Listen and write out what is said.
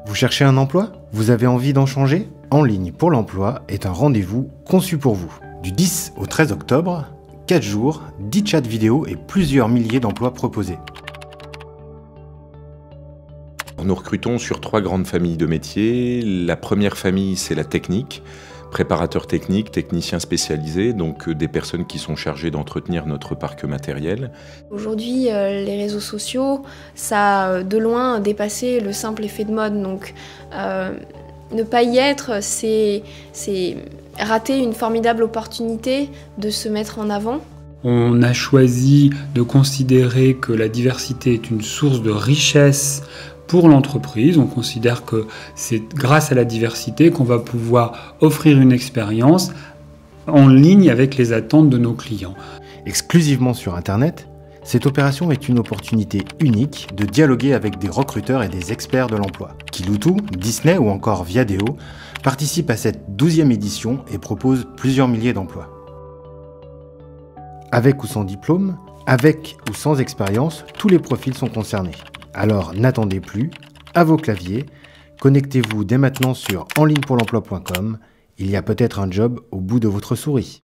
Vous cherchez un emploi? Vous avez envie d'en changer? En ligne pour l'emploi est un rendez-vous conçu pour vous. Du 10 au 13 octobre, 4 jours, 10 chats vidéo et plusieurs milliers d'emplois proposés. Nous recrutons sur 3 grandes familles de métiers. La première famille, c'est la technique. Préparateurs techniques, techniciens spécialisés, donc des personnes qui sont chargées d'entretenir notre parc matériel. Aujourd'hui, les réseaux sociaux, ça a de loin dépassé le simple effet de mode. Donc, ne pas y être, c'est rater une formidable opportunité de se mettre en avant. On a choisi de considérer que la diversité est une source de richesse pour l'entreprise. On considère que c'est grâce à la diversité qu'on va pouvoir offrir une expérience en ligne avec les attentes de nos clients. Exclusivement sur Internet, cette opération est une opportunité unique de dialoguer avec des recruteurs et des experts de l'emploi. Kiloutou, Disney ou encore Viadeo participent à cette 12e édition et proposent plusieurs milliers d'emplois. Avec ou sans diplôme, avec ou sans expérience, tous les profils sont concernés. Alors n'attendez plus, à vos claviers, connectez-vous dès maintenant sur enlignepourlemploi.com, il y a peut-être un job au bout de votre souris.